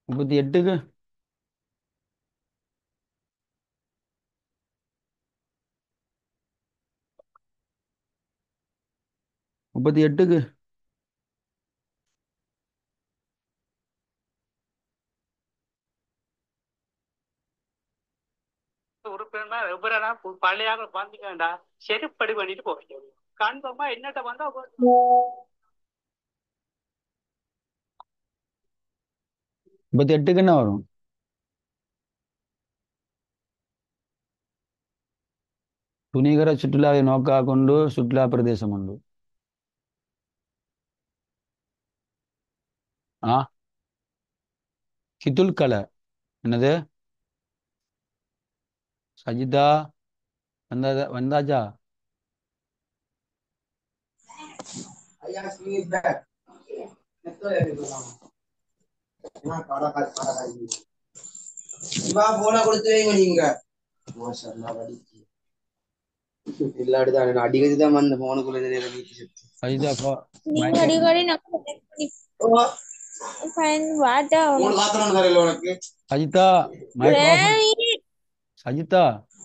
38க்கு 38க்கு உறுப்பினர் எவ்வளோ பழைய வந்துக்கண்டா செருப்படி பண்ணிட்டு போறீங்க கன்ஃபார்மா என்னட்ட வந்தா 38க்கு என்ன வரும்? துணிகர சுற்றுலாவை நோக்காக கொண்டு சுற்றுலா பிரதேசம் உண்டு. ஆ, கித்துல்கல. என்னது? சஜிதா வந்தாச்சா? போன கொடுத்து வைங்க நீங்க இல்லாடுதான் அடிக்கடி தான் வந்த போனுக்குள்ள சஜிதா நீங்க மயக்கம். அடிக்கடி நம்ம find water. பாத்திரம் தரையில உனக்கு சஜிதா மயக்கம் off பண்ணு. சஜிதா,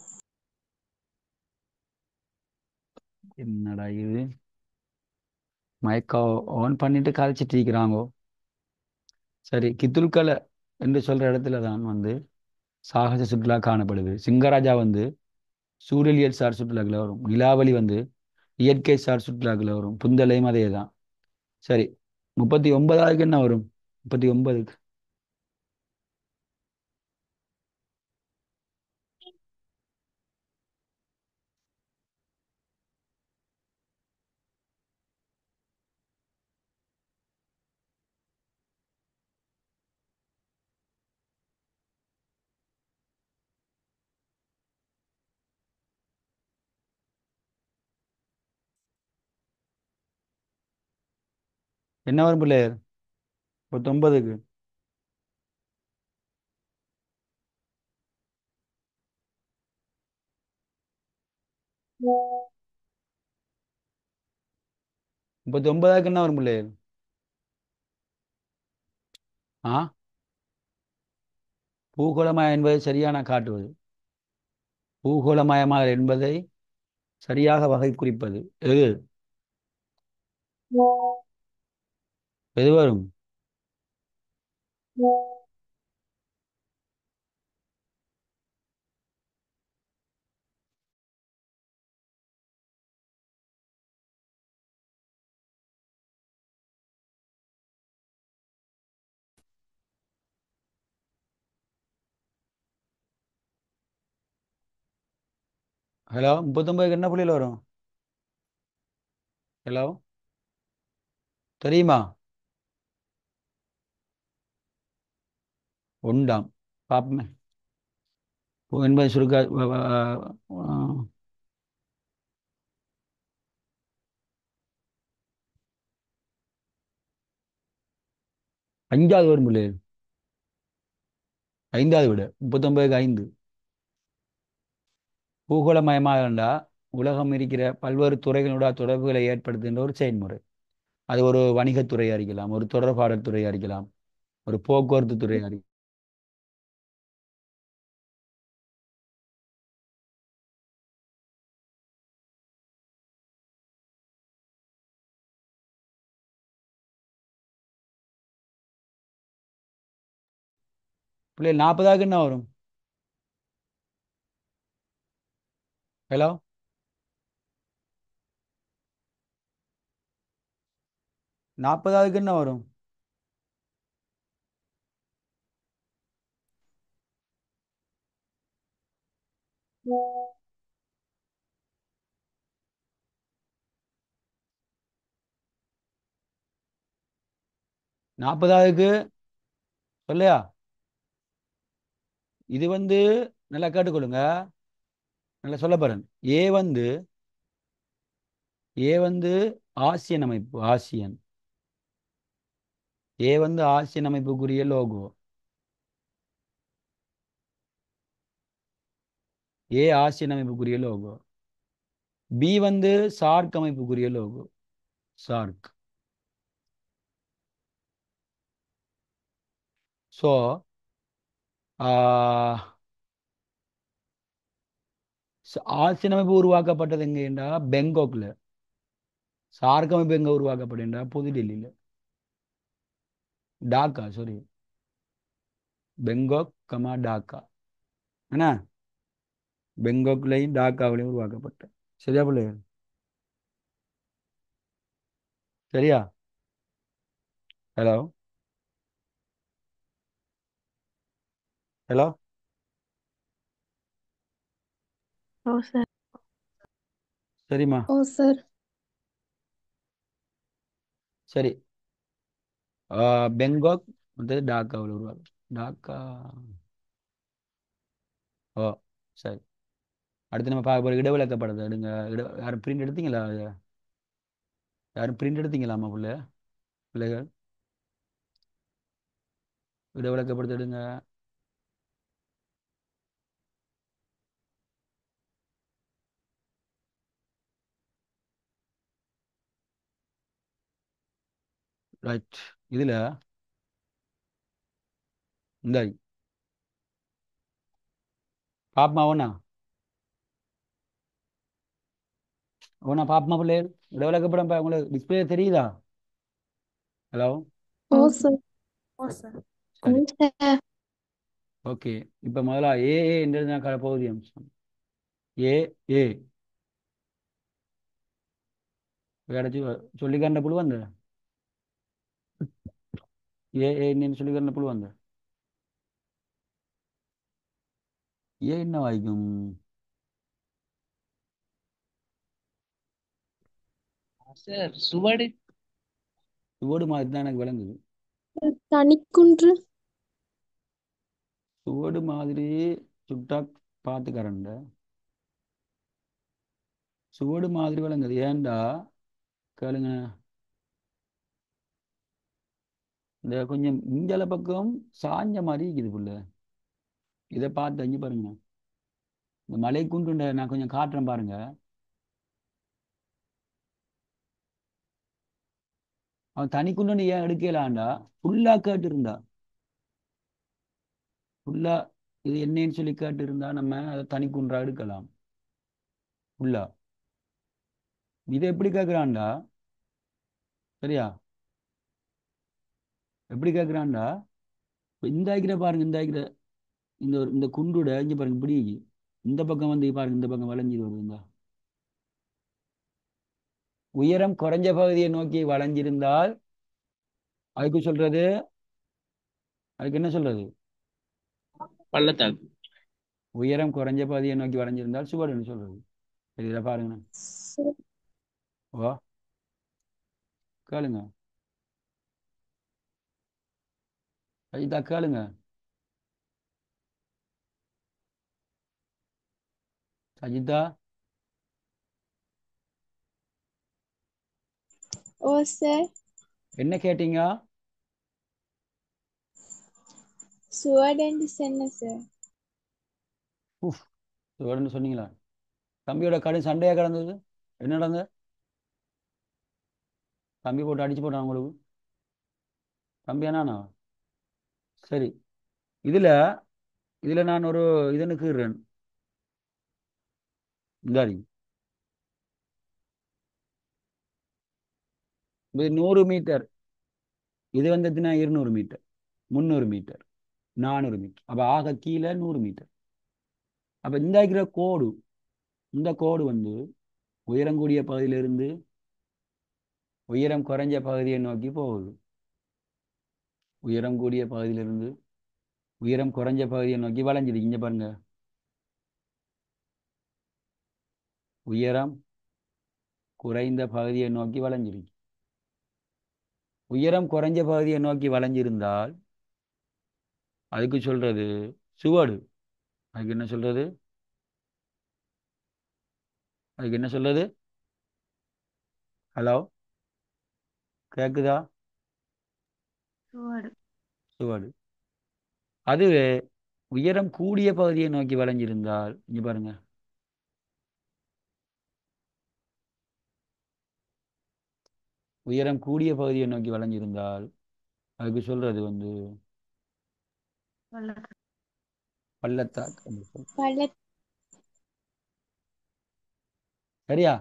என்னடா இது? மயக்கம் ஆன் பண்ணிட்டு கதைச்சிட்டு இருக்கிறாங்கோ. சரி, கித்துல்கல என்று சொல்ற இடத்துல தான் சாகச சுற்றுலா காணப்படுது. சிங்கராஜா சூழலியல் சார் சுற்றுலாக்கள் வரும். நிலாவளி இயற்கை சார் சுற்றுலாக்கள் வரும். புந்தலையும் அதே தான். சரி, 39க்கு என்ன வரும்? 39க்கு என்ன வரும் பிள்ளையர்? 39க்கு 39க்கு என்ன வரும் பிள்ளையர்? ஆ, பூகோளமயம் என்பதை சரியான காட்டுவது. பூகோளமயமாக என்பதை சரியாக வகை குறிப்பது. எது எது வரும்? ஹலோ, 39க்கு என்ன புள்ளியில் வரும்? ஹலோ, தெரியுமா? ஒன்றாம். பாப்பமே. என்பதை சுருக்க 5வது வரும் பிள்ளையர். 5வது விட 39க்கு 5. பூகோளமயமாக உலகம் இருக்கிற பல்வேறு துறைகளோட தொடர்புகளை ஏற்படுத்துகின்ற ஒரு செயல்முறை. அது ஒரு வணிகத்துறையா இருக்கலாம், ஒரு தொடர்பாடல் துறையா இருக்கலாம், ஒரு போக்குவரத்து துறையா இருக்கலாம். பிள்ளைகள் 40க்கு என்ன வரும்? ஹலோ, 40க்கு என்ன வரும்? 40க்கு சொல்லையா? இது நல்லா கேட்டுக்கொள்ளுங்க. நல்லா சொல்ல போறேன். ஏ வந்து ஏ ஆசியன் அமைப்பு. ஆசியன். ஏ ஆசியன் அமைப்புக்குரிய லோகோ. ஏ ஆசியன் அமைப்புக்குரிய லோகோ. பி சார்க் அமைப்புக்குரிய லோகோ. சார்க். ஸோ ஆட்சியமைப்பு உருவாக்கப்பட்டது எங்கேண்டா பெங்காக்ல. சார்கமைப்பு எங்க உருவாக்கப்படுண்டா புதுடெல்லியில். Dhaka, sorry, Bangkok comma Dhaka. என்ன, பெங்காக்லையும் டாக்காவிலையும் உருவாக்கப்பட்ட. சரியா பிள்ளைகள்? சரியா? Hello, hello. ஓ சார். சரிம்மா, ஓ சார். சரி. பெங்காக் வந்து டாக்காவில் உருவாக்கு. டாக்கா. ஓ, சரி. அடுத்து நம்ம பார்க்க போகிற இடவிளக்கப்படத்தை எடுங்க. யாரும் பிரிண்ட் எடுத்தீங்களா? யாரும் பிரிண்ட் எடுத்தீங்களாம்மா பிள்ளைகள்? இடவிளக்கப்படுத்த எடுங்க. ரைட். இதில் இந்த பாப்மா ஒண்ணா ஒண்ணா பாப்மா பிள்ளைகள் இடவிளக்கப்படம் உங்களுக்கு டிஸ்பிளே தெரியுதா? ஹலோ. ஓ சார். ஓ சார். சரி, சார். ஓகே. இப்போ முதல்ல ஏ என்றது நான் பகுதி அம்சம். ஏ ஏ அடைச்சி சொல்லிக்காண்ட புழு வந்த என்னன்னு சொல்லிக்காண்ட புழு வந்த என்ன வாய்க்கும்? சார் சுவடு. சுவடு மாதிரி தான் எனக்கு விளங்குது. தனிக்குன்று. சுவடு மாதிரி சுட்டா பார்த்துக்கறண்ட சுவடு மாதிரி விளங்குது. ஏன்டா கேளுங்க, இந்த கொஞ்சம் இஞ்சல பக்கம் சாஞ்ச மாதிரி இருக்குது புள்ள. இதை பார்த்து அஞ்சு பாருங்க. இந்த மலை குண்டு நான் கொஞ்சம் காட்டுறேன் பாருங்க. அவன் தனி குண்டு ஏன் எடுக்கலான்டா ஃபுல்லா கேட்டு இருந்தா, ஃபுல்லா இது என்னன்னு சொல்லி கேட்டு இருந்தா நம்ம அதை தனி குன்றா எடுக்கலாம் ஃபுல்லா. இதை எப்படி கேட்குறான்டா? சரியா? எப்படி கேட்குறான்டா? இந்த ஆக்கிற பாருங்க, இந்த ஆக்கிற இந்த குண்டுட இங்க பாருங்க இப்படி இந்த பக்கம் வந்து பாருங்க, இந்த பக்கம் வளைஞ்சிட்டு வருது. இந்த உயரம் குறைஞ்ச பகுதியை நோக்கி வளைஞ்சிருந்தால் அதுக்கு சொல்றது, அதுக்கு என்ன சொல்றது? பள்ளத்தாக்கு. உயரம் குறைஞ்ச பகுதியை நோக்கி வளைஞ்சிருந்தால் சுவடுன்னு சொல்றது. சரி, இதை பாருங்க. ஓ, கேளுங்க. இதா கேளுங்க. சஜிதா, ஓ சார். என்ன கேட்டீங்க? சுவடென்று சொன்ன சார். உஃப், சுவடுன்னு சொன்னீங்களா? தம்பியோட கடும் சண்டையா கிடந்தது. என்ன நடந்தது? தம்பி போட்டு அடிச்சு போட்டான் உங்களுக்கு? தம்பி என்னானா? சரி, இதுல இதுல நான் ஒரு இதனுக்குறேன். இந்தாரி, இது 100 மீட்டர். இது வந்து எத்தனை? 200 மீட்டர், 300 மீட்டர், 400 மீட்டர். அப்ப ஆக கீழே 100 மீட்டர். அப்ப இந்த இருக்கிற கோடு, இந்த கோடு வந்து உயரம் கூடிய பகுதியிலிருந்து உயரம் குறைஞ்ச பகுதியை நோக்கி போகுது. உயரம் கூடிய பகுதியிலிருந்து உயரம் குறைஞ்ச பகுதியை நோக்கி வளைஞ்சிருக்கு. இங்க பாருங்க, உயரம் குறைந்த பகுதியை நோக்கி வளைஞ்சிருக்கு. உயரம் குறைஞ்ச பகுதியை நோக்கி வளைஞ்சிருந்தால் அதுக்கு சொல்றது சுவடு. அதுக்கு என்ன சொல்றது? அதுக்கு என்ன சொல்றது? ஹலோ, கேக்குதா? சுவடு. சுவடு. அதுவே உயரம் கூடிய பகுதியை நோக்கி வளைஞ்சிருந்தால் இங்க பாருங்க, உயரம் கூடிய பகுதியை நோக்கி வளைஞ்சிருந்தால் அதுக்கு சொல்றது வந்து பள்ளத்தாக்கு என்று சொல். பள்ள சரியா?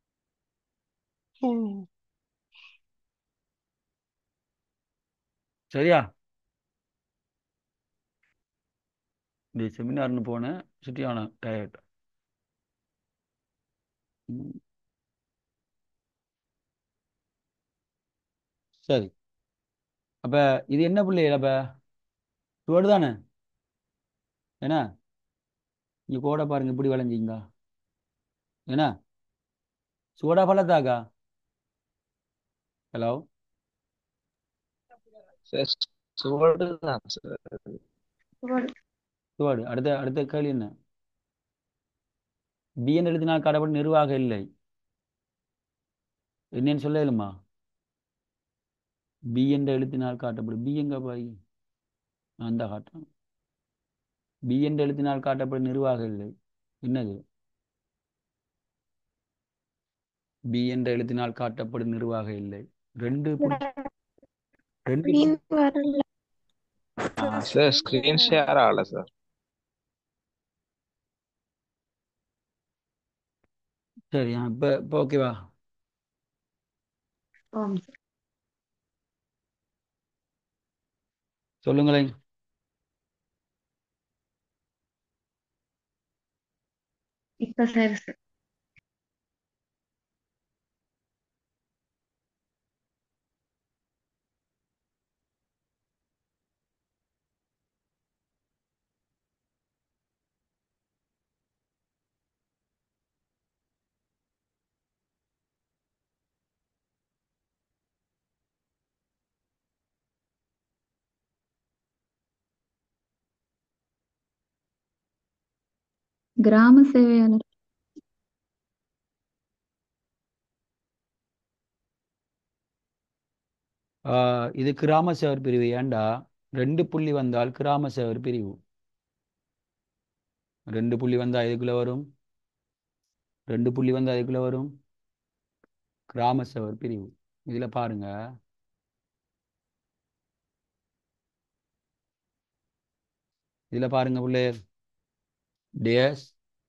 சரியா? இந்த செமினார்னு போனேன், சுற்றியான டயர்ட். சரி, அப்ப இது என்ன பிள்ளைகள் அப்ப சுவடு தானே? என்ன இங்க கோடை பாருங்க இப்படி விளைஞ்சிங்க. என்ன சுவடா பள்ளத்தாக்கா? ஹலோ, சார் சுவடு தான் சார். சுவடு. அடுத்த அடுத்த கேள்வி என்ன? பி என்று எழுதினால் காட்டப்படும் நிர்வாக இல்லை. என்னன்னு சொல்ல இயலுமா? பி என்ற எழுத்தினால் காட்டப்படும். பி எங்க பாய்? அந்த காட்டுறேன். பி என்ற எழுத்தினால் காட்டப்படும் நிர்வாக இல்லை. என்னது? பி என்ற எழுத்தினால் காட்டப்படும் நிர்வாக இல்லை. ரெண்டு புள்ளி ரெண்டு மீன் புள்ளி வரல சார் ஸ்கிரீன் ஷேர் ஆகல சார். சரி, இப்ப இப்ப ஓகேவா? சொல்லுங்களேன். இப்ப சரி சார். கிராம சேவையாளர். இது கிராம சேவர் பிரிவு. ஏண்டா ரெண்டு புள்ளி வந்தால் கிராம சேவர் பிரிவு. ரெண்டு புள்ளி வந்தா இதுக்குள்ள வரும். ரெண்டு புள்ளி வந்தா இதுக்குள்ள வரும் கிராம சேவர் பிரிவு. இதுல பாருங்க, இதுல பாருங்க பிள்ளை, டேஸ்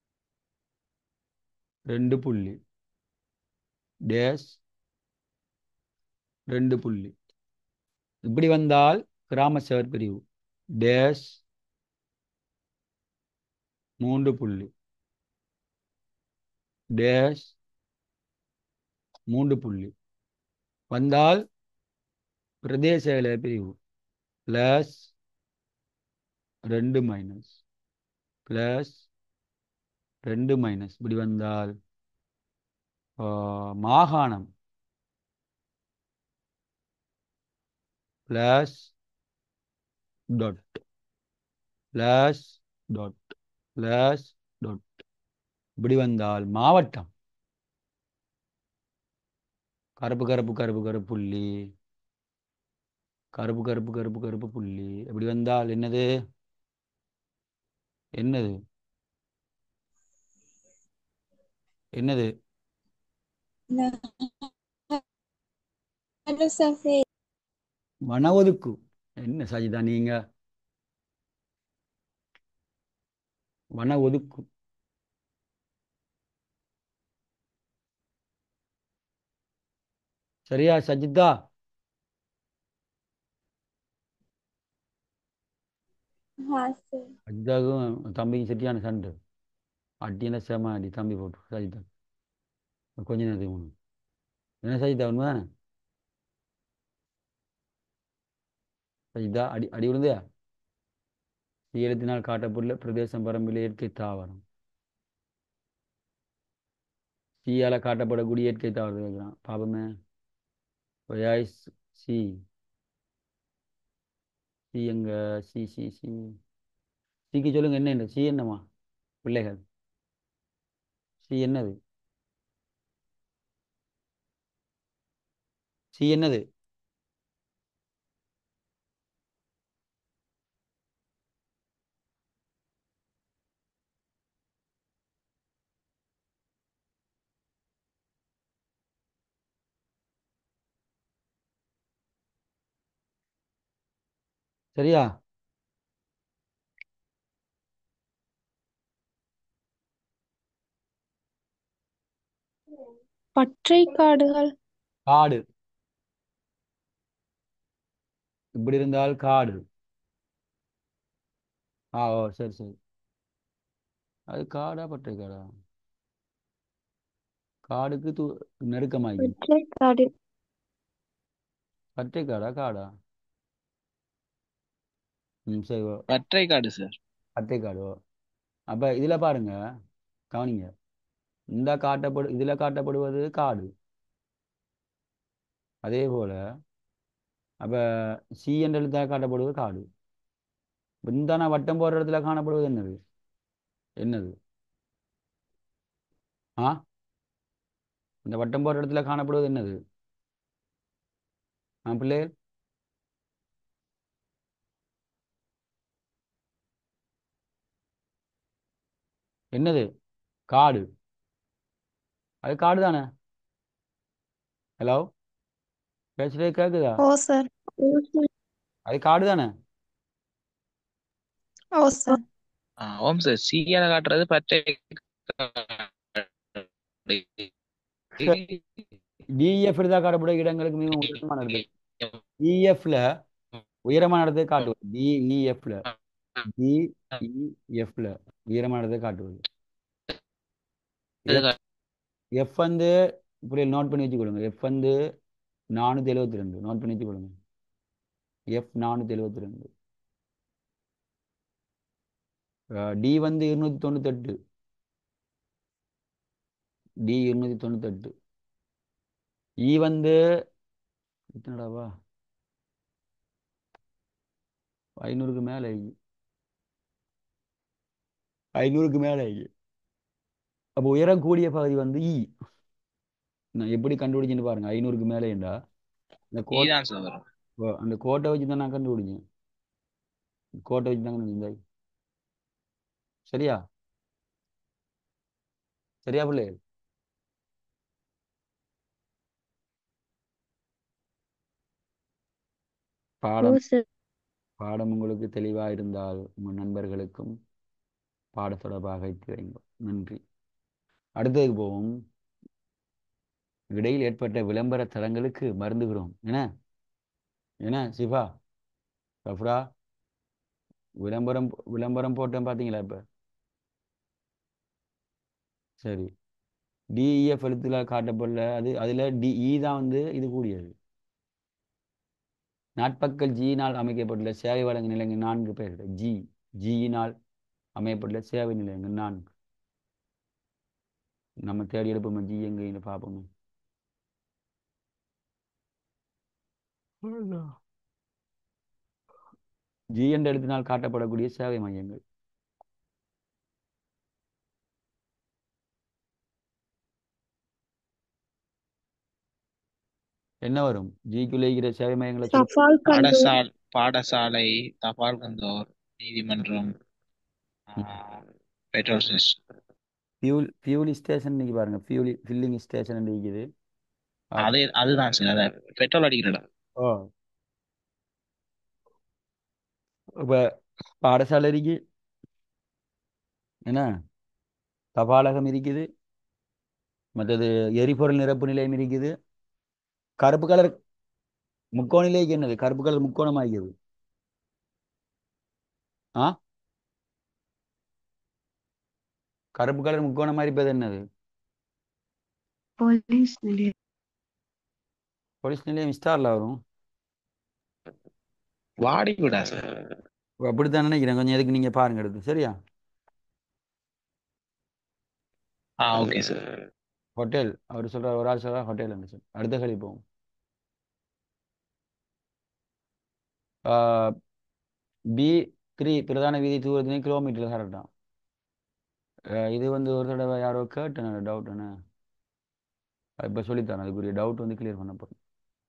ரெண்டு புள்ளி, டேஸ் ரெண்டு புள்ளி. இப்படி வந்தால் கிராம சேவர் பிரிவு. டேஸ் மூன்று புள்ளி, டேஸ் மூன்று புள்ளி வந்தால் பிரதேச செயலக பிரிவு. பிளஸ் ரெண்டு மைனஸ், பிளஸ் ரெண்டு மைனஸ். இப்படி வந்தால் மாகாணம். Plus dot, plus dot, plus dot. இப்படி வந்தால் மாவட்டம். கருப்பு கருப்பு கருப்பு கருப்பு புள்ளி, கருப்பு கருப்பு கருப்பு கருப்பு புள்ளி. இப்படி வந்தால் என்னது? என்னது? என்னது? நகரசபை வன ஒதுக்கு. என்ன சஜிதா நீங்க? வன ஒதுக்கு. சரியா சஜிதா? சார் சஜிதாவுக்கும் தம்பிக்கும் சரியான சண்டை. அடியான சேம அடி தம்பி போட்டு சஜிதா. கொஞ்ச நேரத்துக்கு முன்ன. என்ன சஜிதா உண்மைதானே? சஜிதா அடி அடி விழுந்தையா? ஈரத்தினால் காட்டப்பட்டுள்ள பிரதேசம் பரம்பில் இயற்கை தாவரம். சீயால காட்டப்படக்கூடிய இயற்கை தாவரம் கேட்குறான். பாப்பமே. Oasis C. சி எங்க? C C C. சிக்கு சொல்லுங்க என்ன? சி என்னம்மா பிள்ளைகள்? சி என்னது? சி என்னது? சரியா? பற்றை காடுகள். காடு. இப்படி இருந்தால் காடு. ஓ சரி சரி. அது காடா பட்டை காடா? காடுக்கு நெருக்கமாகி. பற்றை காடு. பட்டை காடா காடா? சரி ஓ. பற்றை காடு சார். பட்டை காடு ஓ. அப்ப இதுல பாருங்க, கவனிங்க. இதுல காட்டப்படுவது காடு. அதே போல அப்ப சி என்ற எழுத்தாக காட்டப்படுவது காடு. இந்த நான் வட்டம் போடுற இடத்துல காணப்படுவது என்னது? என்னது? ஆ இந்த வட்டம் போடுற இடத்துல காணப்படுவது என்னது? பிள்ளைகள் என்னது? காடு. அது காடு தானே? ஹலோ, பேசுறதே கேக்குதா? ஓ சார். ஓ சார். அது காடு தானே? ஓ சார். ஓம் சார், சீயால காட்டுறது பற்றை டிஎஃப் தான் காட்டக்கூடிய இடங்களுக்கு மிகவும் உயரமான இடத்து. டிஎஃப்ல உயரமான இடத்தை காட்டுவது. டிஇஎஃப்ல டிஇஎஃப்ல உயரமான இடத்தை காட்டுவது. எஃப் வந்து இப்படி நோட் பண்ணி வச்சுக்கொள்ளுங்க. எஃப் வந்து 472 நோட் பண்ணி வச்சுக்கொள்ளுங்க. எஃப் 472. டி வந்து 298. டி 298. இ வந்து எத்தனடாவா? 500க்கு மேலே. 500க்கு மேலே. அப்போ உயரம் கூடிய பகுதி வந்து இ. நான் எப்படி கண்டுபிடிச்சுன்னு பாருங்க. 500க்கு மேலேண்டா அந்த கோட் தான் சார் வரும். அந்த கோட்டை வச்சு தான் நான் கண்டுபிடிச்சேன். கோட்டை வச்சு தான் கண்டுபிடிச்சேன். சரியா? சரியா பிள்ளை? ஓ பாடம் சார். பாடம் உங்களுக்கு தெளிவாக இருந்தால் உங்கள் நண்பர்களுக்கும் பாட தொடர்பாக வைங்க. நன்றி. அடுத்ததுக்கு போவோம். இடையில் ஏற்பட்ட விளம்பர தளங்களுக்கு மருந்துகிறோம். என்ன என்ன சிவா ரஃப்ரா? விளம்பரம் விளம்பரம் போட்டேன் பார்த்தீங்களா? இப்போ சரி. டிஇஎஃப் எழுத்துல காட்டப்படல. அதில் டிஇ தான் வந்து இது கூடியது. நாட்பக்கல் ஜியினால் அமைக்கப்பட்டுள்ள சேவை வழங்கும் நிலையங்கள் 4 பேர். ஜியினால் அமையப்பட்டுள்ள சேவை நிலையங்கள் 4. நம்ம தேடி எடுப்போமே ஜி எங்கன்னு பார்ப்போமே. ஜி என்ற எழுத்தினால் காட்டப்படக்கூடிய சேவை மையங்கள். என்ன வரும்? ஜிக்குள்ள இருக்கிற சேவை மையங்களை சொல்லு. தபால் கந்தூர். பாடசாலை, தபால் கந்தோர், நீதிமன்றம், பெட்ரோல் ஸ்டேஷன். ஃபியூல் ஸ்டேஷன் இன்னைக்கு பாருங்க. ஃபில்லிங் ஸ்டேஷன் இருக்குது. அதுதான் சார். அத பெட்ரோல் அடிக்கிற இடம். ஓ, இப்போ பாடசாலை இருக்கு. என்ன தபாலகம் இருக்குது. மற்றது எரிபொருள் நிரப்பு நிலையம் இருக்குது. கருப்பு கலர் முக்கோணிலேக்கு என்னது? கருப்பு கலர் முக்கோணம் ஆகிறது. ஆ கருப்பு கலர் முக்கோணமா இருப்பது என்னது? போலீஸ் நிலையம். போலீஸ் நிலையம் ஸ்டார்ல வரும். வாடி விடா சார். அப்படித்தான் நினைக்கிறேன். கொஞ்சம் எதுக்கு நீங்க பாருங்க எடுத்து. சரியா? Okay sir. ஹோட்டல் அவர் சொல்றார். ஒரு ஆள் சொல்றார் ஹோட்டல் என்று சொல்லி. அடுத்த கழி போவோம். B3 பிரதான வீதி தூரத்தினை கிலோமீட்டர் கரெக்டான். இது வந்து ஒரு தடவை யாரோ கேட்டேன் டவுட். என்ன இப்போ சொல்லித்தரேன். அதுக்குரிய டவுட் வந்து கிளியர் பண்ண போறேன்.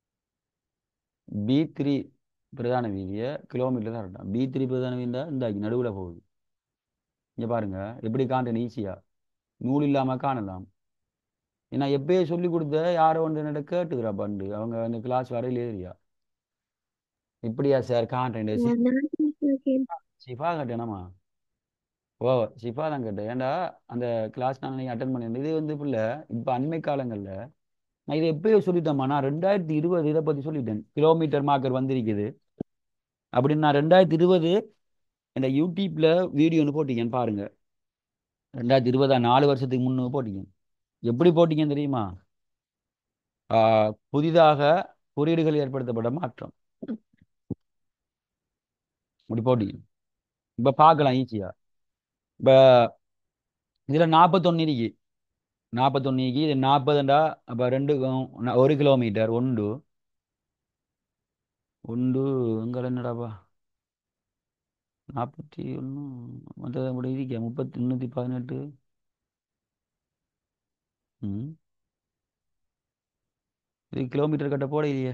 B3 பிரதான வீதியை கிலோமீட்டர் கரெக்டான். B3 பிரதான வீதியா இந்த நடுவில் போகுது. இங்கே பாருங்க எப்படி காண்றேன் ஈஸியா. நூல் இல்லாமல் காணலாம். ஏன்னா எப்பயே சொல்லி கொடுத்த யாரோ ஒன்று என்னோட கேட்டுக்கிறா பண்டு. அவங்க அந்த கிளாஸ் வரையில் ஏறியா. இப்படியா சார் காண்றேன்? ஷிஃபா கேட்டேனாமா? ஓ ஷிஃபா தான் கேட்டேன். ஏன்டா அந்த கிளாஸ் நான் அட்டன் பண்ணியிருந்தேன். இது வந்து பிள்ளை இப்போ அண்மை காலங்களில் நான் இதை எப்பயோ சொல்லிட்டேம்மா. நான் 2020 இதை பற்றி சொல்லிட்டேன். கிலோமீட்டர் மார்க்கர் வந்திருக்குது அப்படின்னு. நான் 2020 இந்த யூடியூப்ல வீடியோ ஒன்று போட்டீங்கன்னு பாருங்க. 2020 4 வருஷத்துக்கு முன்னு போட்டீங்க. எப்படி போட்டீங்கன்னு தெரியுமா? புதிதாக குறியீடுகள் ஏற்படுத்தப்பட்ட மாற்றம் இப்படி போட்டீங்க. இப்ப பார்க்கலாம் ஈஸியா. இப்ப இதுல 41 இருக்கு. 41 இருக்கு. இது 40ண்டா அப்ப 1 கிலோமீட்டர் ஒன்று ஒன்று எங்க என்னடாப்பா 41 மற்றது கூட இருக்கா 318. ம் இது கிலோமீட்டர் கட்ட போட இல்லையே.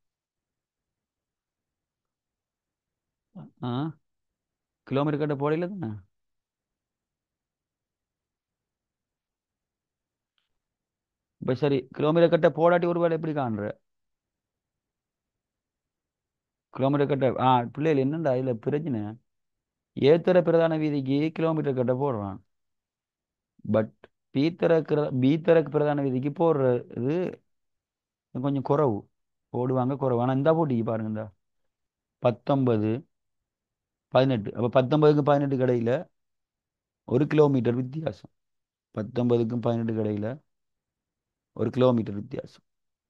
ஆ கிலோமீட்டர் கட்ட போட இல்லை தானே. இப்ப சரி கிலோமீட்டர் கட்ட போடாட்டி ஒரு வேலை எப்படி காண்ற? கிலோமீட்டர் கட்ட பிள்ளைகள் என்னண்டா இதுல பிரச்சனை. ஏத்தர பிரதான வீதிக்கு கிலோமீட்டர் கட்ட போடுறான். பட் பீத்தரக்கு பிரதான வீதிக்கு போடுற இது கொஞ்சம் குறவு. போடுவாங்க குறவு. ஆனா இந்த போட்டிக்கு பாருங்க இந்த 19 18. அப்ப 19க்கும் 18 கடையில 1 கிலோமீட்டர் வித்தியாசம். 19க்கும் 18 கடையில 1 கிலோமீட்டர் வித்தியாசம்.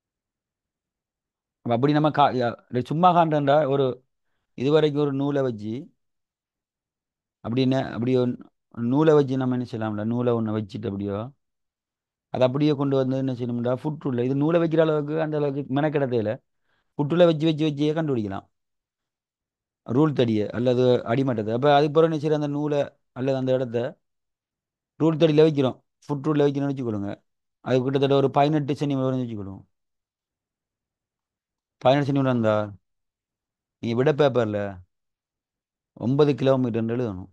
அப்ப அப்படி நம்ம சும்மா காண்டா ஒரு இதுவரைக்கும் ஒரு நூலை வச்சு அப்படி ஒரு நூலை வச்சு நம்ம என்ன செய்யலாம்ல. நூலை ஒன்று வச்சுட்டு அப்படியோ அதை அப்படியே கொண்டு வந்து என்ன செய்யணும்டா ஃபுட்ரூல்ல இது நூலை வைக்கிற அளவுக்கு அந்த அளவுக்கு மெனக்கிடத்தையில புட்டுல வச்சு கண்டுபிடிக்கலாம். ரூல் தடிய அல்லது அடிமட்டத்தை. அப்போ அதுக்கு பிறகு என்ன செய்யற அந்த நூலை அல்லது அந்த இடத்த ரூல் தடியில் வைக்கிறோம். ஃபுட் ரூலில் வைக்கணும்னு வச்சுக்கொள்ளுங்க. அது கிட்டத்தட்ட ஒரு 18 சென்டிமீட்டர் வரைக்கும் வச்சுக்கொள்ளும். 18 சென்டிமீட்டர் இருந்தா நீங்கள் விட பேப்பரில் 9 கிலோமீட்டர் எழுதணும்.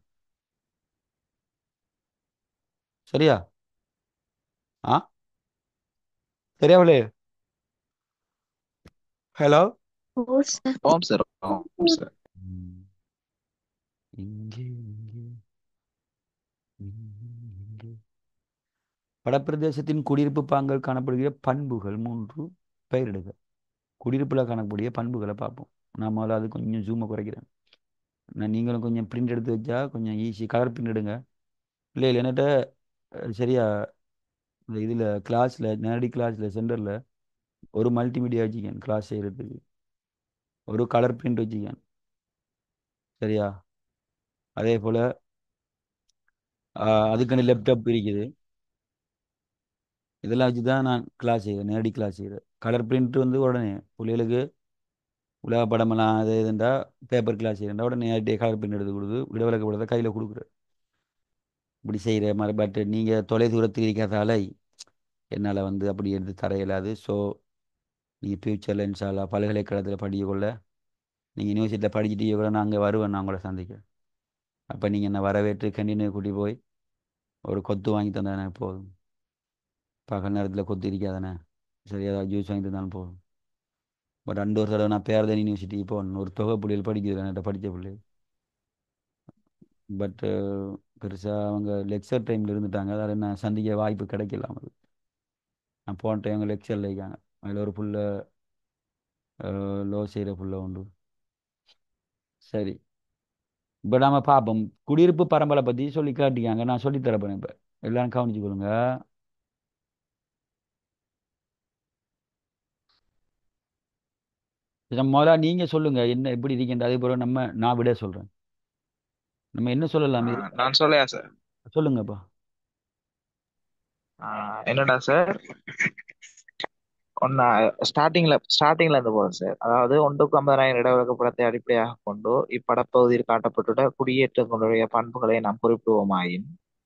சரியா? ஆ சரியாவளே? ஹலோ. ஓ சார். ஓம் சார், ஓம் சார். இங்கே இங்கே இங்கே வடப்பிரதேசத்தின் குடியிருப்பு பாங்கள் காணப்படுகிற பண்புகள் 3 பெயரிடுக. குடியிருப்பில் காணக்கூடிய பண்புகளை பார்ப்போம். நான் முதல்ல அது கொஞ்சம் ஜூமை குறைக்கிறேன். நீங்களும் கொஞ்சம் பிரிண்ட் எடுத்து வச்சா கொஞ்சம் ஈஸி. கலர் பிரிண்ட் எடுங்க. இல்லை என்னட்ட சரியா இந்த இதில் கிளாஸில் நேரடி கிளாஸில் சென்டரில் ஒரு மல்டிமீடியா வச்சுக்கேன் கிளாஸ் செய்கிறதுக்கு. ஒரு கலர் பிரிண்ட் வச்சுக்கேன். சரியா? அதே போல் அதுக்கான லேப்டாப் இருக்குது. இதெல்லாம் வச்சு தான் நான் கிளாஸ் செய்கிறேன். நேரடி கிளாஸ் செய்கிறேன். கலர் பிரிண்ட் வந்து உடனே பிள்ளைகளுக்கு உலக படமெல்லாம் அது இதுண்டா பேப்பர் கிளாஸ் செய்கிறேன்டா உடனே நேரடியாக கலர் பிரிண்ட் எடுத்து கொடுத்து விடவிலக்க படத்தை கையில் கொடுக்குறேன். இப்படி செய்கிற மாதிரி. பட் நீங்கள் தொலை தூரத்துக்கு இருக்கிறதால என்னால் வந்து அப்படி எடுத்து தர இயலாது. ஸோ நீங்கள் ஃப்யூச்சரில் இன்ஷால்லா பல்கலைக்கழகத்தில் படிக்கக்குள்ள நீங்கள் யூனிவர்சிட்டியில் படிச்சுட்டு கூட நான் அங்கே வருவேன். நான் உங்களை சந்திக்கிறேன். அப்போ நீங்கள் என்னை வரவேற்று கண்டினியூ கூட்டி போய் ஒரு கொத்து வாங்கி தந்தானே போதும். பகல் நேரத்தில் கொத்து இருக்காதானே. சரி ஏதாவது ஜூஸ் வாங்கி தந்தாலும் போதும். பட் 2 தடவை நான் பேரதன் யூனிவர்சிட்டிக்கு போகணும். ஒரு தொகை பிள்ளைகள் படிக்கிறது என்கிட்ட படித்த பிள்ளை. பட் பெருசாக அவங்க லெக்சர் டைமில் இருந்துட்டாங்க. அதில் நான் சந்திக்க வாய்ப்பு கிடைக்கல அவங்களுக்கு. நான் போன டைம் அவங்க லெக்சரில் இருக்காங்க. அதில் ஒரு புள்ள லோ செய்கிற புள்ள உண்டு. சரி இப்போ நாம பார்ப்போம். குடியிருப்பு பரம்பலை பற்றி சொல்லி காட்டிக்காங்க. நான் சொல்லித்தரப்பேன். இப்போ எல்லாரும் கவனிச்சு கொள்ளுங்க. முதல்ல நீங்கள் சொல்லுங்கள் என்ன எப்படி இருக்கின்ற. அதே போல் நான் விட சொல்கிறேன். நம்ம என்ன சொல்லலாம் இது? நான் சொல்லையா சார்? சொல்லுங்கப்பா. என்னடா சார், ஒன்னா ஸ்டார்டிங்ல இருந்து போறேன் சார். அதாவது 1:50 இடவிலக்கப்படத்தை அடிப்படையாக கொண்டு இப்படப்பகுதியில் காட்டப்பட்டுள்ள குடியேற்றங்களுடைய பண்புகளை நாம் குறிப்பிடுவோமாயின்.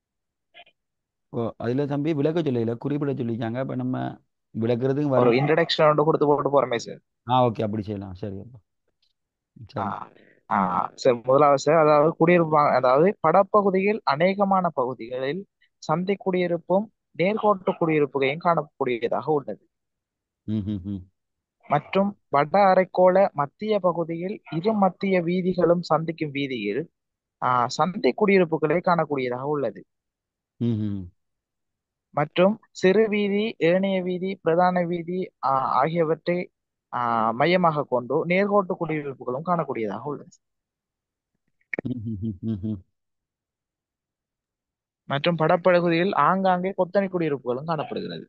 ஓ அதில் தம்பி விளக்க சொல்லல குறிப்பிட சொல்லிக்காங்க. இப்போ நம்ம விளக்குறதுக்கு ஒரு வரும். இன்ட்ரடக்ஷன் ஒன்று கொடுத்து போட்டு போறோமே சார். ஓகே அப்படி செய்யலாம். சரி அப்பா சரி. சார் முதலாவது சார், அதாவது குடியிருப்பு, அதாவது படப்பகுதியில் அநேகமான பகுதிகளில் சந்தை குடியிருப்பும் நேர்கோட்டு குடியிருப்புகையும் காணக்கூடியதாக உள்ளது. ம் மற்றும் வட அரைக்கோள மத்திய பகுதியில் இரு மத்திய வீதிகளும் சந்திக்கும் வீதியில் சந்தை குடியிருப்புகளை காணக்கூடியதாக உள்ளது. ம் மற்றும் சிறு வீதி, ஏனைய வீதி, பிரதான வீதி ஆகியவற்றை மையமாக கொண்டு நேர்கோட்டு குடியிருப்புகளும் காணக்கூடியதாக உள்ளது. மற்றும் படப்பகுதியில் ஆங்காங்கே கொத்தனை குடியிருப்புகளும் காணப்படுகிறது.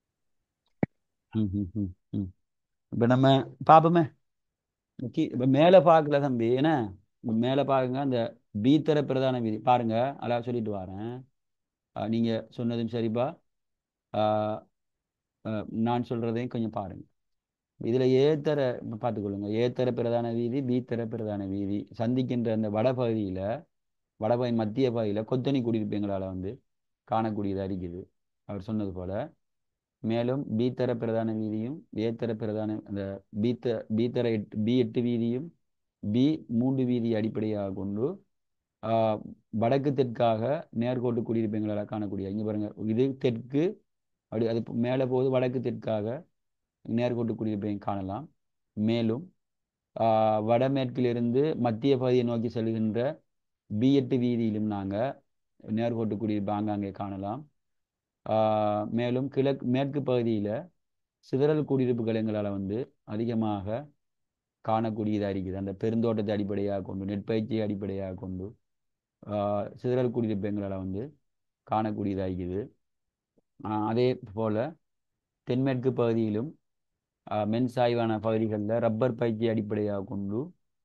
இப்ப நம்ம பாப்போமே. இப்ப மேல பார்க்கல தம்பி, என்ன மேல பாருங்க, அந்த பீத்தர பிரதான வீதி பாருங்க, அழகா சொல்லிட்டு வரேன். நீங்க சொன்னதும் சரிப்பா. ஆஹ் நான் சொல்றதையும் கொஞ்சம் பாருங்க. இதுல ஏத்தர பார்த்துக்கொள்ளுங்க. ஏத்தர பிரதான வீதி, பீத்தர பிரதான வீதி சந்திக்கின்ற அந்த வடபகுதியில, வடபகுதி மத்திய பகுதியில கொத்தனி குடியிருப்புங்களால காணக்கூடியதா இருக்குது அவர் சொன்னது போல. மேலும் பீத்தர பிரதான வீதியும் ஏத்தர பிரதான அந்த பீத்தர பி8 வீதியும் பி3 வீதியை அடிப்படையாக கொண்டு ஆஹ் வடக்கு தெற்காக நேர்கோட்டு குடியிருப்புங்களால் காணக்கூடிய, இங்க பாருங்க, இது தெற்கு, அப்படி அது மேலே போது வடக்கு தெற்காக நேர்கோட்டு குடியிருப்பை காணலாம். மேலும் வடமேற்கிலிருந்து மத்திய பகுதியை நோக்கி செல்கின்ற பி8 வீதியிலும் நாங்கள் நேர்கோட்டு குடியிருப்பு ஆங்காங்கே காணலாம். மேலும் மேற்கு பகுதியில் சிதறல் குடியிருப்புகள் எங்களால் அதிகமாக காணக்கூடியதாக இருக்குது. அந்த பெருந்தோட்டத்தை அடிப்படையாக கொண்டு, நெற்பயிற்சியை அடிப்படையாக கொண்டு சிதறல் குடியிருப்பு எங்களால் காணக்கூடியதாக இருக்குது. அதே போல் தென்மேற்கு பகுதியிலும் மென்சாய்வான பகுதிகளில் ரப்பர் பயிற்சியை அடிப்படையாக கொண்டு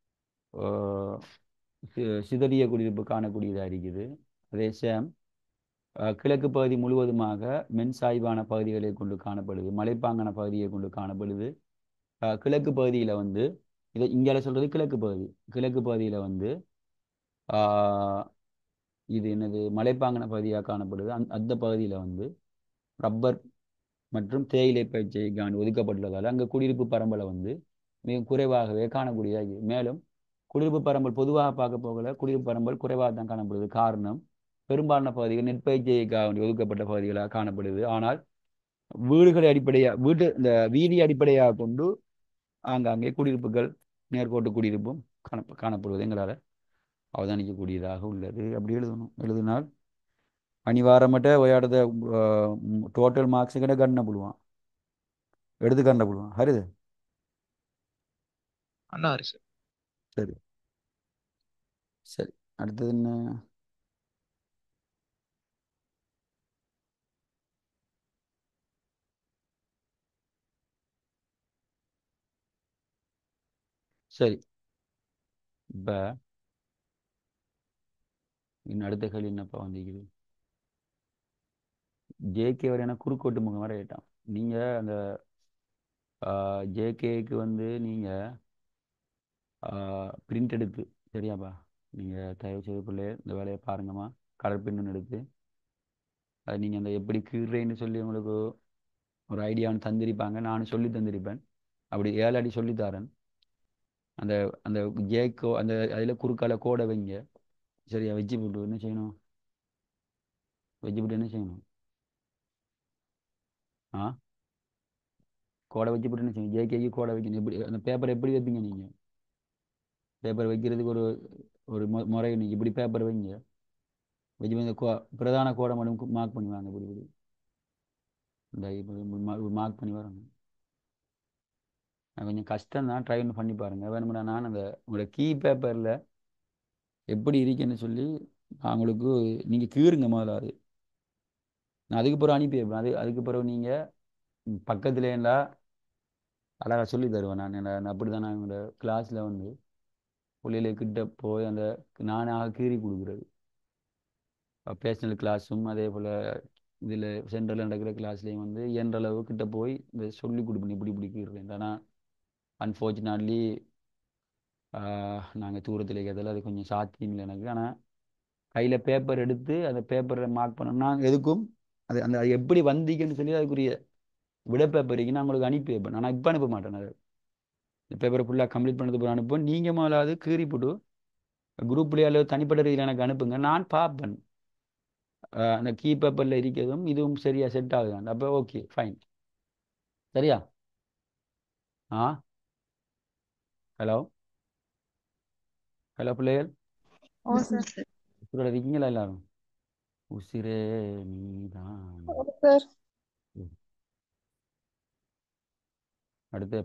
சிதறிய குடியிருப்பு காணக்கூடியதாக இருக்குது. அதே சேம் கிழக்கு பகுதி முழுவதுமாக மென்சாய்வான பகுதிகளை கொண்டு காணப்படுது, மலைப்பாங்கான பகுதியை கொண்டு காணப்படுது. கிழக்கு பகுதியில் இதை இங்கே சொல்றது கிழக்கு பகுதி. கிழக்கு பகுதியில் இது என்னது மலைப்பாங்கான பகுதியாக காணப்படுது. அந்த பகுதியில் ரப்பர் மற்றும் தேயிலை பயிற்சியை ஒதுக்கப்பட்டுள்ளதால் அங்கே குடியிருப்பு பரம்பலை மிக குறைவாகவே காணக்கூடியதாக. மேலும் குடியிருப்பு பரம்பல் பொதுவாக பார்க்க போகல, குடியிருப்பு பரம்பல் குறைவாக தான் காணப்படுது. காரணம், பெரும்பாலான பகுதிகள் நெற்பயிற்சிக்காக ஒதுக்கப்பட்ட பகுதிகளாக காணப்படுது. ஆனால் வீடுகளை இந்த வீதி அடிப்படையாக கொண்டு ஆங்காங்கே குடியிருப்புகள், நேர்கோட்டு குடியிருப்பும் காணப்படுவது எங்களால் அவதானிக்கக்கூடியதாக உள்ளது. அப்படி எழுதினால் அனிவாரமட்ட விளையாடுறத டோட்டல் மார்க்ஸ் கிட்ட கண்ணப்படுவான், எடுத்து கண்ணப்படுவான். ஹரிது அண்ணா சார். சரி சரி, அடுத்தது என்ன? சரி, இப்போ இன்னும் அடுத்த கேள்வி என்னப்பா வந்திருக்குது? ஜேகே வரையான குறுக்கோட்டு முகம் வரை ஆயிட்டான். நீங்கள் அந்த ஜேகேக்கு நீங்கள் பிரிண்ட் எடுத்து, சரியாப்பா, நீங்கள் தயவு செய்து பிள்ளை இந்த வேலையை பாருங்கம்மா. கலர் பின்னு எடுத்து அது நீங்கள் அந்த எப்படி கீறேன்னு சொல்லி உங்களுக்கு ஒரு ஐடியான்னு தந்திருப்பாங்க, நானும் சொல்லி தந்திருப்பேன். அப்படி 7 அடி சொல்லித்தாரேன். அந்த அந்த ஜேக்கோ அந்த அதில் குறுக்கால கோடை வைங்க. சரியா, வச்சு போட்டு என்ன செய்யணும்? வச்சு போட்டு என்ன செய்யணும்? கோடை வச்சு போட்டு என்ன செய்யணும்? ஜேகேக்கு கோடை வைக்கணும். எப்படி அந்த பேப்பர் எப்படி வைப்பீங்க நீங்கள்? பேப்பர் வைக்கிறதுக்கு ஒரு ஒரு முறை நீங்கள் இப்படி பேப்பர் வைங்க. வச்சு இந்த பிரதான கோடை மட்டும் மார்க் பண்ணுவாங்க. இப்படி இப்படி இந்த மார்க் பண்ணி வரணும். கொஞ்சம் கஷ்டம் தான், ட்ரை பண்ணி பாருங்கள். வேணும்னா நான் அந்த உங்களோட கீ பேப்பரில் எப்படி இருக்குன்னு சொல்லி அவங்களுக்கு நீங்கள் கீறுங்க முதல்ல. அது நான் அதுக்கு பிறகு அனுப்பி வைப்பேன். அதுக்கு பிறகு நீங்கள் பக்கத்துலேருந்தா அழகாக சொல்லி தருவேன். நான் அப்படி தான் நான் என்னோட கிளாஸில் பிள்ளைகளுக்கிட்ட போய் அந்த நானாக கீறி கொடுக்குறது. பேர்சனல் கிளாஸும் அதே போல் இதில் சென்ட்ரலில் நடக்கிற கிளாஸ்லேயும் இயன்ற அளவு கிட்ட போய் இந்த சொல்லி கொடுப்பேன், இப்படி இப்படி கீறுறேன். ஆனால் அன்ஃபார்ச்சுனேட்லி நாங்கள் தூரத்தில் இருக்கிறதால அது கொஞ்சம் சாத்தியம் இல்லை எனக்கு. ஆனால் கையில் பேப்பர் எடுத்து அந்த பேப்பரை மார்க் பண்ணோம்னா எதுக்கும் அது அந்த அது எப்படி வந்தீங்கன்னு சொல்லி அதுக்குரிய விட பேப்பருக்கு நான் உங்களுக்கு அனுப்பி வைப்பேன். ஆனால் இப்போ அனுப்ப மாட்டேன். அது இந்த பேப்பரை ஃபுல்லாக கம்ப்ளீட் பண்ணது போய் அனுப்புவேன். நீங்கள் முதலாவது கீறி போட்டு குரூப்லேயே அல்லது தனிப்பட்ட ரீதியில் எனக்கு அனுப்புங்க, நான் பார்ப்பேன். அந்த கீ பேப்பரில் இருக்கிறதும் இதுவும் சரியாக செட் ஆகுதான். அப்போ ஓகே ஃபைன். சரியா? ஹலோ ஹலோ பிள்ளைகள், ஓ சார். இருக்கீங்களா எல்லாரும்? உசிரே நீதான். சார். ம். அடுத்து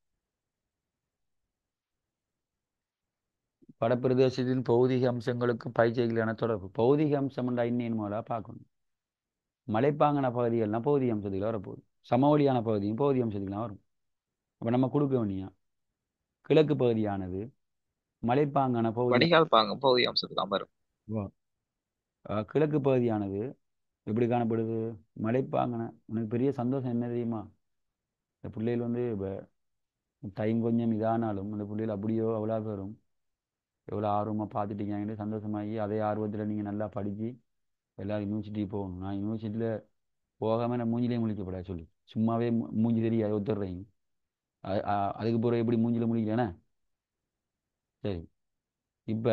படப்பிரதேசத்தின் பௌதிக அம்சங்களுக்கும் பயிற்சிகளான தொடர்பு. பௌதிக அம்சம் இன்னும் முதல்ல பார்க்கணும். மலைப்பாங்கான பகுதிகள்லாம் பௌதிக அம்சத்துக்குள்ள வரப்போகுது. சமவெளியான பகுதியும் பௌதிக அம்சத்துக்குலாம் வரும். அப்போ நம்ம கொடுக்க வேண்டிய கிழக்கு பகுதியானது மலைப்பாங்கான பகுதி. வடிகால் பாங்க பகுதி அம்சத்துக்கு அமரும். கிழக்கு பகுதியானது எப்படி காணப்படுது? மலைப்பாங்கான. உனக்கு பெரிய சந்தோஷம் என்ன தெரியுமா? இந்த பிள்ளைகள் வந்து இப்போ டைம் கொஞ்சம் இதானாலும் அந்த பிள்ளைகள் அப்படியோ அவ்வளோ வரும். எவ்வளோ ஆர்வமாக பார்த்துட்டீங்கன்னு சந்தோஷமாகி அதே ஆர்வத்தில் நீங்கள் நல்லா படித்து எல்லாரும் யூனிவர்சிட்டி போகணும். நான் யூனிவர்சிட்டியில் போகாமல் நான் மூஞ்சிலே முழிக்கப்படாது சொல்லி சும்மாவே மூஞ்சி தெரியாது ஒத்துடுறீங்க. அதுக்கு பிறகு எப்படி மூஞ்சில முழிக்கிறேனே. சரி, இப்போ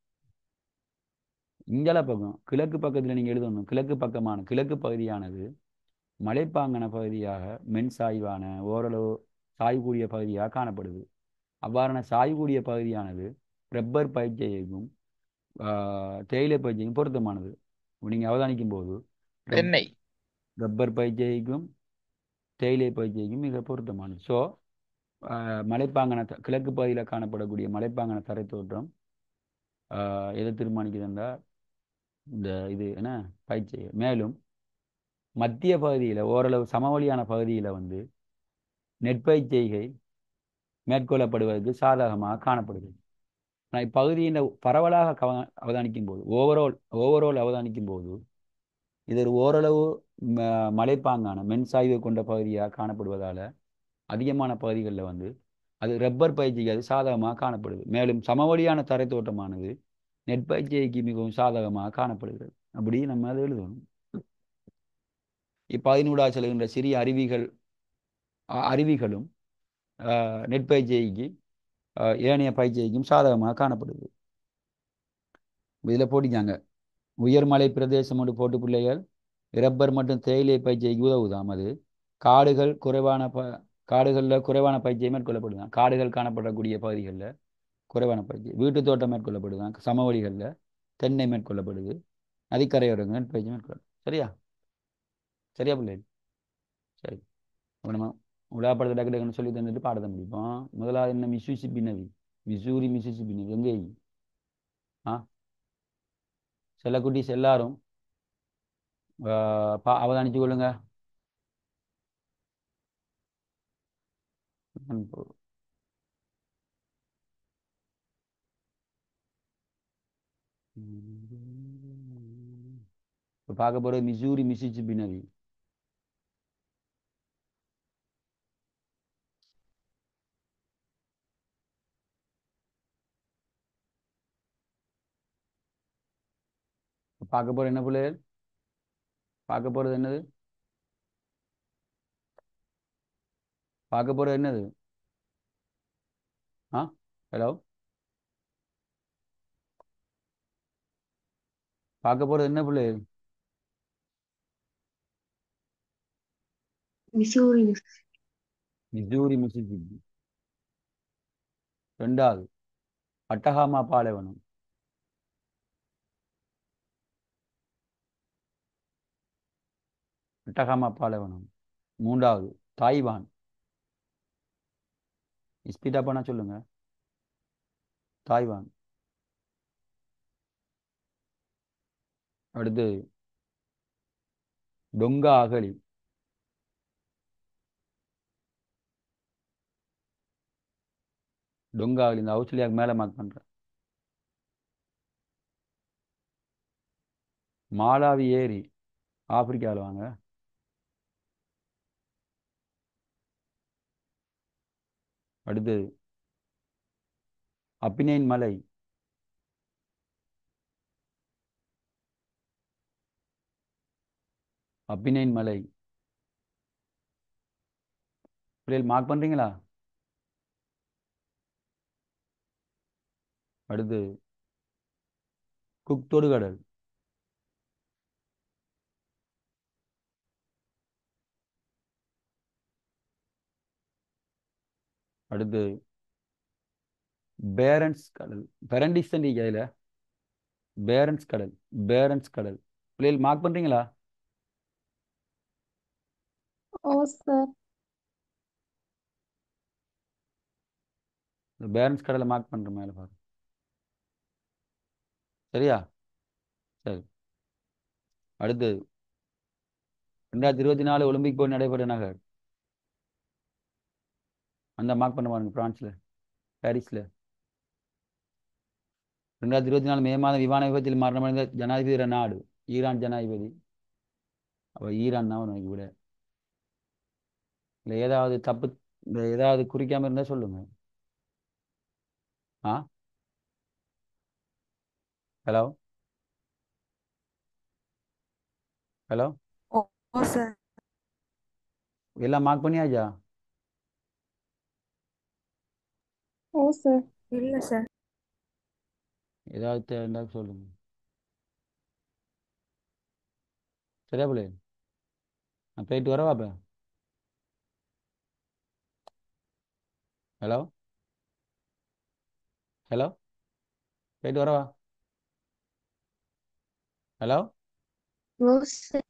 இங்கல பக்கம் கிழக்கு பக்கத்தில் நீங்கள் எழுதணும். கிழக்கு பக்கமான கிழக்கு பகுதியானது மலைப்பாங்கான பகுதியாக மென் சாய்வான ஓரளவு சாய்கூடிய பகுதியாக காணப்படுது. அவ்வாறான சாய்கூடிய பகுதியானது ரப்பர் பயிற்சியையும் தேயிலை பயிற்சியும் பொருத்தமானது. நீங்கள் அவதானிக்கும் போது தென்னை ரப்பர் பயிற்சியைக்கும் தேயிலை பயிற்சியைக்கும் மிக பொருத்தமானது. ஸோ மலைப்பாங்கான கிழக்கு பகுதியில் காணப்படக்கூடிய மலைப்பாங்கான தரை தோற்றம் எதை தீர்மானிக்குதுன்றா இந்த இது என்ன பயிற்சி. மேலும் மத்திய பகுதியில் ஓரளவு சமவெளியான பகுதியில் வந்து நெற்பயிற்சிகை மேற்கொள்ளப்படுவதற்கு சாதகமாக காணப்படுகிறது. ஆனால் இப்பகுதியின் பரவலாக அவதானிக்கும் போது ஓவரால் அவதானிக்கும் போது இது ஒரு ஓரளவு மலைப்பாங்கான மென் சாய்வு கொண்ட பகுதியாக காணப்படுவதால் அதிகமான பகுதிகளில் வந்து அது ரப்பர் பயிற்சிக்கு அது சாதகமாக காணப்படுது. மேலும் சமவெளியான தரை தோட்டமானது நெற்பயிற்சிக்கு மிகவும் சாதகமாக காணப்படுகிறது. அப்படி நம்ம அதை எழுதணும். இப்பதினூடாக செல்கின்ற சிறிய அருவிகளும் நெற்பயிற்சிக்கு ஏனைய பயிற்சிக்கும் சாதகமாக காணப்படுது. இதில் போட்டிக்காங்க உயர்மலை பிரதேசம் ஒன்று போட்டு பிள்ளைகள் ரப்பர் மற்றும் தேயிலை பயிற்சிக்கு உதவுதாம். அது காடுகளில் குறைவான பயிற்சியை மேற்கொள்ளப்படுதான். காடுகள் காணப்படக்கூடிய பகுதிகளில் குறைவான பயிற்சி. வீட்டு தோட்டம் மேற்கொள்ளப்படுதான். சமவெளிகளில் தென்னை மேற்கொள்ளப்படுது. நதிக்கரையோரங்கள் பயிற்சி மேற்கொள்ளும். சரியா சரியா பிள்ளை? சரி, அப்போ நம்ம உலாப்படத்தை டக்கு டக்குன்னு சொல்லி தந்துட்டு பாடத்தை முடிப்போம். முதலாவது என்ன? மிசிசிப்பி நதி. மிசிசிப்பி நதி எங்கே? ஆ செல்லக்குட்டீஸ் எல்லாரும் அவதானிச்சு கொள்ளுங்க. இப்போ பார்க்க போகிறது மிசிசிப்பி நதி. பார்க்க போகிறது என்ன பிள்ளைகள்? பார்க்க போகிறது என்னது? பார்க்க போகிறது என்னது? ஹலோ, பார்க்க போகிறது என்ன பிள்ளைகள்? Missouri Mississippi. ரெண்டாவது அட்டகாமா பாலைவனம். அட்டகாமா பாலைவனம். மூன்றாவது தாய்வான். ஸ்பீடா பண்ண சொல்லுங்க. தாய்வான். அடுத்து டொங்கா அகழி. டொங்கா அகழி இந்த ஆஸ்திரேலியாவுக்கு மேலே மார்க் பண்றேன். மாலாவி ஏரி ஆப்பிரிக்காவில் வாங்க. அடுத்து அப்பினைன் மலை. அப்பினைன் மலை பிள்ளைகள் மார்க் பண்றீங்களா? அடுத்து குக் தொடுகடல். அடுத்து பேரன்ஸ் கடல். பெரண்டிஸ் அதில் பேரன்ஸ் கடல். பேரன்ஸ் கடல் பிள்ளைகள் மார்க் பண்ணுறீங்களா? ஓ சார். இந்த பேரண்ட்ஸ் கடையில் மார்க் பண்ணுற மேலே பாரு. சரியா? சரி. அடுத்தது 2024 ஒலிம்பிக் போட்டி நடைபெற்ற நகர். அந்த மார்க் பண்ண பாருங்க. பிரான்ஸில், பாரிஸில். 2024 மே மாதம் விமான விபத்தில் மரணமடைந்த ஜனாதிபதி நாடு. ஈரான் ஜனாதிபதி. அப்போ ஈரான் தான் வரும் விட. இல்லை ஏதாவது தப்பு, இந்த ஏதாவது குறிக்காம இருந்தால் சொல்லுங்க. ஆ, ஹலோ ஹலோ, ஓ ஓ சார். எல்லாம் மார்க் பண்ணியாச்சா? ஓ சார். இல்ல சார். ஏதாவது இருந்தால் சொல்லுங்க. சரியா பிள்ளை? நான் போயிட்டு வரவா இப்போ? ஹலோ ஹலோ, போயிட்டு வரவா? ஹலோ. ஓ சார்.